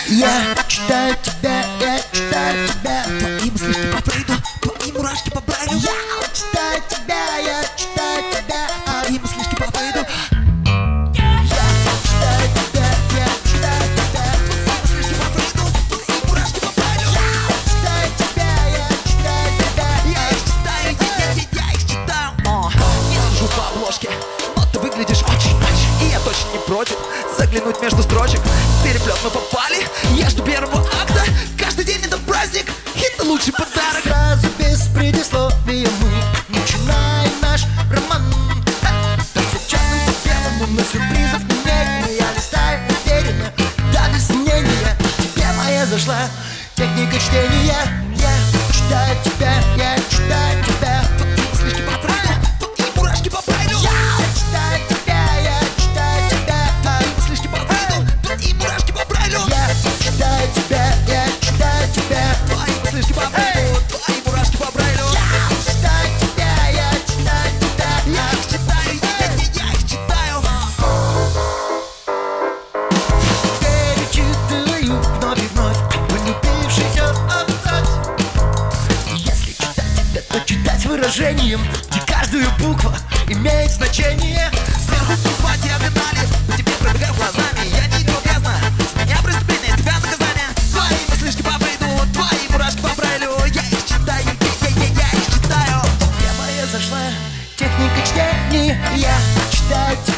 Я читаю тебя, я читаю тебя. Твои мысли по Фрейду, твои мурашки по Брайлю. Я читаю тебя, я читаю тебя. Твои мысли по Фрейду. Я читаю тебя, я читаю тебя. Твои мысли по Фрейду, твои мурашки по Брайлю. Я читаю тебя, я читаю тебя. Я их читаю, я их читаю. Не сужу по обложке, но ты выглядишь очень. И я точно не против заглянуть между строчек. Переплет мы попали, я жду первого акта. Каждый день это праздник, это лучший подарок. Сразу без предисловия мы начинаем наш роман. Сейчас по белому, но сюрпризов нет. Я листаю уверенно, да без сомнения. Тебе моя зашла техника чтения. Я читаю тебя, я читаю тебя. Твои мысли по Фрейду, твои мурашки по Брайлю. Я читаю тебя, я читаю тебя. Твои мысли по Фрейду, твои мурашки по Брайлю. Я читаю тебя, я читаю тебя. Твои мысли по Фрейду, твои мурашки по Брайлю. Я читаю тебя, я читаю тебя. Я их читаю, я их читаю. Перечитываю вновь и вновь полюбившийся абзац. Если читать тебя, то читать с выражением, где каждая буква имеет значение. Сверху пусть диагонали, по тебе пробегаю глазами. Я не иду грязно, с меня преступление, с тебя наказание. Твои мыслишки по Фрейду, твои мурашки по Брайлю. Я их читаю, я их читаю. Я моя зашла техника чтения. Я читаю тебя.